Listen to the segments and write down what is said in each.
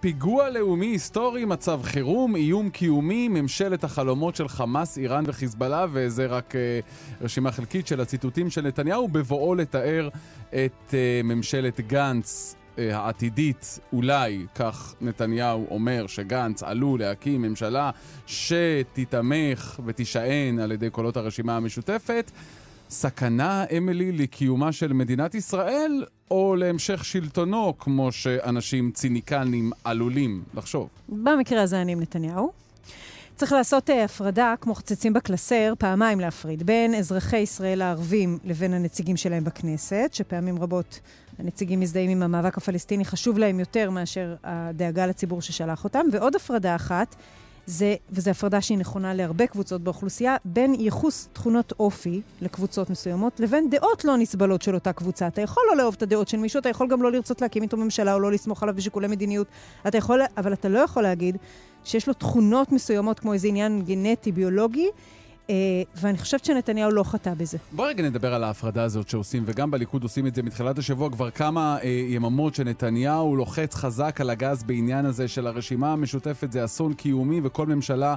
פיגוע לאומי היסטורי, מצב חירום, איום קיומי, ממשלת החלומות של חמאס, איראן וחיזבאללה, וזה רק רשימה חלקית של הציטוטים של נתניהו בבואו לתאר את ממשלת גנץ העתידית. אולי, כך נתניהו אומר, שגנץ עלול להקים ממשלה שתתמך ותישען על ידי קולות הרשימה המשותפת. סכנה, אמילי, לקיומה של מדינת ישראל או להמשך שלטונו, כמו שאנשים ציניקנים עלולים לחשוב? במקרה הזה אני עם נתניהו. צריך לעשות הפרדה, כמו חצצים בקלסר, פעמיים להפריד, בין אזרחי ישראל הערבים לבין הנציגים שלהם בכנסת, שפעמים רבות הנציגים מזדהים עם המאבק הפלסטיני, חשוב להם יותר מאשר הדאגה לציבור ששלח אותם. ועוד הפרדה אחת, וזו הפרדה שהיא נכונה להרבה קבוצות באוכלוסייה, בין ייחוס תכונות אופי לקבוצות מסוימות, לבין דעות לא נסבלות של אותה קבוצה. אתה יכול לא לאהוב את הדעות של מישהו, אתה יכול גם לא לרצות להקים איתו ממשלה, או לא לסמוך עליו בשיקולי מדיניות. אבל אתה לא יכול להגיד שיש לו תכונות מסוימות, כמו איזה עניין גנטי, ביולוגי, ואני חושבת שנתניהו לא חטא בזה. בוא רגע נדבר על ההפרדה הזאת שעושים, וגם בליכוד עושים את זה מתחילת השבוע, כבר כמה יממות שנתניהו לוחץ חזק על הגז בעניין הזה של הרשימה המשותפת. זה אסון קיומי, וכל ממשלה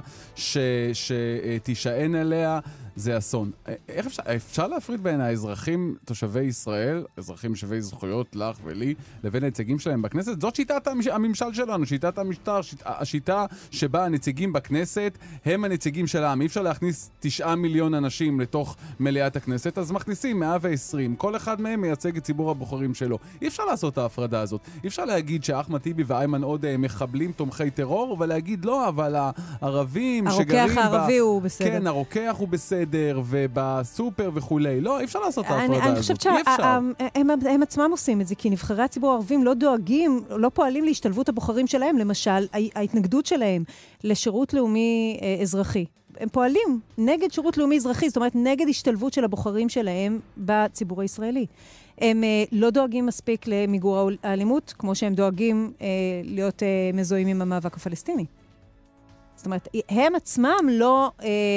שתישען אליה זה אסון. איך אפשר להפריד בין האזרחים תושבי ישראל, אזרחים שווי זכויות לך ולי, לבין הנציגים שלהם בכנסת? זאת שיטת הממשל שלנו, שיטת המשטר, השיטה שבה הנציגים בכנסת הם הנציגים של העם. אי אפשר להכניס 9 מיליון אנשים לתוך מליאת הכנסת, אז מכניסים 120. כל אחד מהם מייצג את ציבור הבוחרים שלו. אי אפשר לעשות את ההפרדה הזאת. אי אפשר להגיד שאחמד טיבי ואיימן עודה מחבלים תומכי טרור, ולהגיד לא, אבל הערבים שגרים הרוקח הערבי הוא בסדר. כן, הרוקח הוא בסדר, ובסופר וכולי. לא, אי אפשר לעשות את ההפרדה הזאת. אני חושבת שהם עצמם עושים את זה, כי נבחרי הציבור הערבים לא דואגים, לא פועלים להשתלבות הבוחרים שלהם. למשל, ההתנגדות שלהם לשירות לאומי אזרחי. הם פועלים נגד שירות לאומי אזרחי, זאת אומרת, נגד השתלבות של הבוחרים שלהם בציבור הישראלי. הם לא דואגים מספיק למיגור האלימות, כמו שהם דואגים להיות מזוהים עם המאבק הפלסטיני. זאת אומרת, הם עצמם לא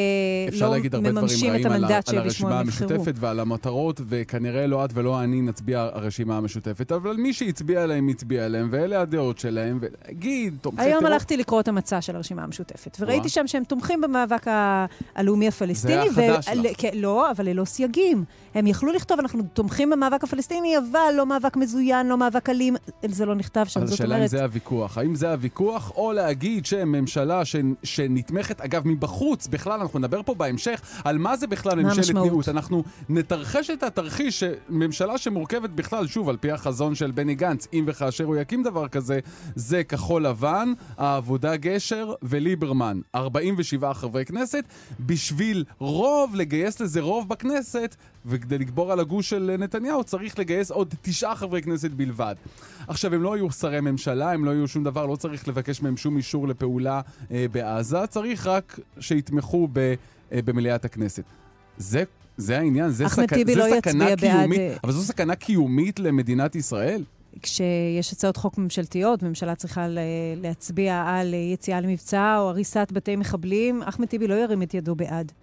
מממשים את המנדט על שלשמו הרשימה הם נבחרו. המשותפת ועל המטרות, וכנראה לא את ולא אני נצביע הרשימה המשותפת, אבל מי שהצביע עליהם, הצביע עליהם, ואלה הדעות שלהם, ולהגיד, תומכי היום טרור. הלכתי לקרוא את המצע של הרשימה המשותפת, וראיתי שם שהם תומכים במאבק הלאומי הפלסטיני. זה היה חדש לך. לא, אבל ללא סייגים. הם יכלו לכתוב, אנחנו תומכים במאבק הפלסטיני, אבל לא מאבק מזוין, לא מאבק אלים. זה לא נכתב שם, אבל זאת השאלה אם אומרת... זה הוויכוח. האם זה הוויכוח, או להגיד שממשלה שנתמכת, אגב, מבחוץ, בכלל, אנחנו נדבר פה בהמשך, על מה זה בכלל ממשלת מיעוט. אנחנו נתרחש את התרחיש שממשלה שמורכבת בכלל, שוב, על פי החזון של בני גנץ, אם וכאשר הוא יקים דבר כזה, זה כחול לבן, העבודה גשר וליברמן. 47 חברי כנסת, בשביל רוב, לגייס לזה רוב בכנסת, וכדי לגבור על הגוש של נתניהו, צריך לגייס עוד 9 חברי כנסת בלבד. עכשיו, הם לא יהיו שרי ממשלה, הם לא יהיו שום דבר, לא צריך לבקש מהם שום אישור לפעולה בעזה, צריך רק שיתמכו במליאת הכנסת. זה העניין, זה סכנה קיומית, אבל זו סכנה קיומית למדינת ישראל? כשיש הצעות חוק ממשלתיות, ממשלה צריכה להצביע על יציאה למבצע או הריסת בתי מחבלים, אחמד טיבי לא ירים את ידו בעד.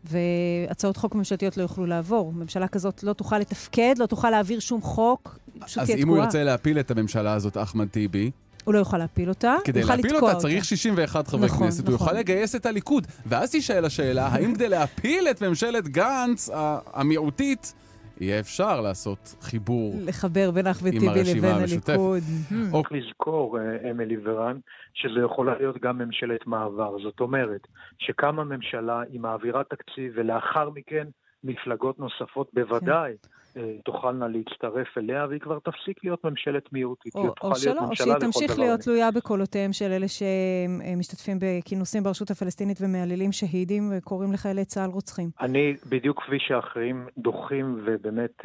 והצעות חוק ממשלתיות לא יוכלו לעבור. ממשלה כזאת לא תוכל לתפקד, לא תוכל להעביר שום חוק, אז אם הוא ירצה להפיל את הממשלה הזאת, אחמד טיבי, הוא לא יוכל להפיל אותה. כדי להפיל אותה צריך 61 חברי כנסת. הוא יוכל לגייס את הליכוד. ואז תישאל השאלה, האם כדי להפיל את ממשלת גנץ המיעוטית, יהיה אפשר לעשות חיבור לחבר בין אחמד טיבי לבין הליכוד. רק לזכור, אמילי ורן, שזה יכולה להיות גם ממשלת מעבר. זאת אומרת, שקמה ממשלה היא מעבירה תקציב, ולאחר מכן מפלגות נוספות בוודאי תוכלנה להצטרף אליה, והיא כבר תפסיק להיות ממשלת מיעוטית. או שלא, או שהיא תמשיך להיות תלויה בקולותיהם של אלה שמשתתפים בכינוסים ברשות הפלסטינית ומעללים שהידים וקוראים לחיילי צה"ל רוצחים. אני בדיוק כפי שאחרים דוחים ובאמת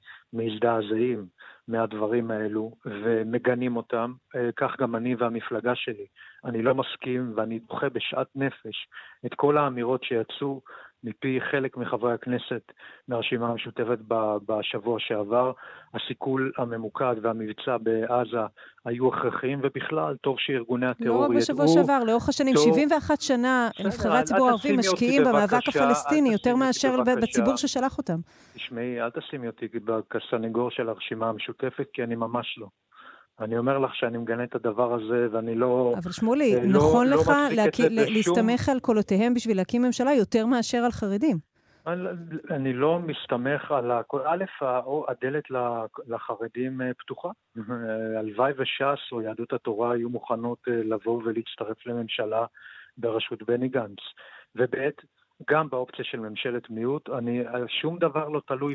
מזדעזעים מהדברים האלו ומגנים אותם, כך גם אני והמפלגה שלי. אני לא מסכים ואני דוחה בשעת נפש את כל האמירות שיצאו מפי חלק מחברי הכנסת מהרשימה המשותפת בשבוע שעבר. הסיכול הממוקד והמבצע בעזה היו הכרחיים, ובכלל טוב שארגוני הטרור ידעו. לא רק בשבוע שעבר, לאורך השנים, 71 שנה נבחרי הציבור הערבים משקיעים במאבק הפלסטיני יותר מאשר בציבור ששלח אותם. תשמעי, אל תשימי אותי כסנגור של הרשימה המשותפת, כי אני ממש לא. אני אומר לך שאני מגנה את הדבר הזה, ואני לא... אבל שמולי, נכון לך להסתמך על קולותיהם בשביל להקים ממשלה יותר מאשר על חרדים? אני לא מסתמך על... א', הדלת לחרדים פתוחה. הלוואי וש"ס או יהדות התורה היו מוכנות לבוא ולהצטרף לממשלה בראשות בני גנץ. וב' גם באופציה של ממשלת מיעוט, שום דבר לא תלוי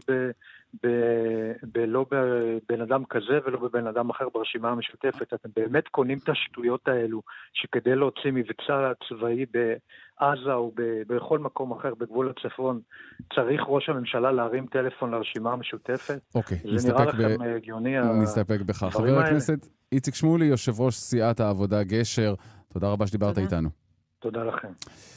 לא בבן אדם כזה ולא בבן אדם אחר ברשימה המשותפת. אתם באמת קונים את השטויות האלו, שכדי להוציא מבצע צבאי בעזה או בכל מקום אחר בגבול הצפון, צריך ראש הממשלה להרים טלפון לרשימה המשותפת? אוקיי, זה נראה לכם הגיוני? נסתפק בכך. חבר הכנסת איציק שמולי, יושב ראש סיעת העבודה גשר, תודה רבה שדיברת איתנו. תודה לכם.